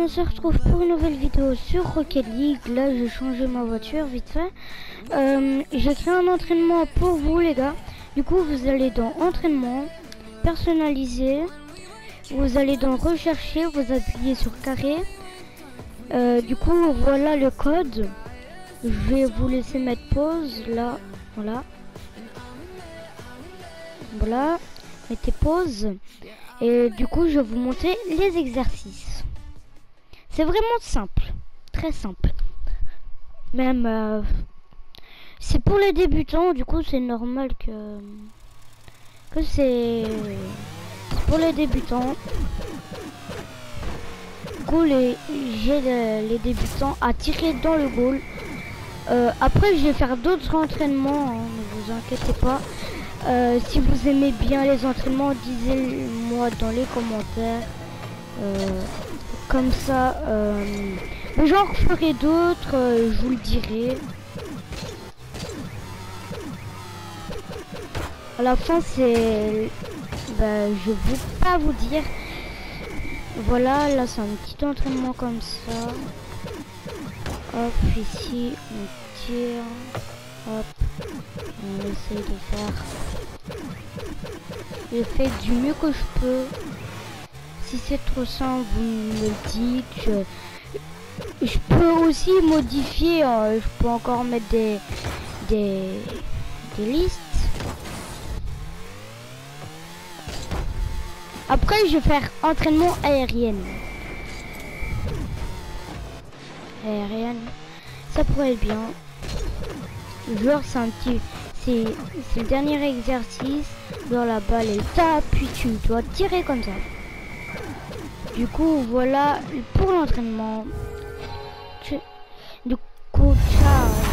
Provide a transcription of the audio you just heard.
on se retrouve pour une nouvelle vidéo sur Rocket League. Là, j'ai changé ma voiture vite fait. J'ai créé un entraînement pour vous les gars. Du coup, vous allez dans entraînement, personnaliser. Vous allez dans rechercher, vous appuyez sur carré. Du coup, voilà le code. Je vais vous laisser mettre pause là. Voilà. Voilà. Mettez pause. Et du coup, je vais vous montrer les exercices. C'est vraiment simple. Très simple. Même, c'est pour les débutants. Du coup, c'est normal que c'est pour les débutants. Du coup, j'ai les débutants à tirer dans le goal. Après, je vais faire d'autres entraînements. Hein, ne vous inquiétez pas. Si vous aimez bien les entraînements, disez-moi dans les commentaires. Comme ça, j'en ferai d'autres, je vous le dirai. À la fin, je vais pas vous dire. Voilà, là c'est un petit entraînement comme ça. Hop, ici, on tire. Hop, on essaye de faire. Je fais du mieux que je peux. Si c'est trop simple, vous me le dites. Je peux aussi modifier. Je peux encore mettre des listes. Après, je vais faire entraînement aérienne. Ça pourrait être bien. Genre, c'est un petit. C'est le dernier exercice. Genre, la balle est là, puis tu dois tirer comme ça. Du coup, voilà pour l'entraînement. Du coup, ciao.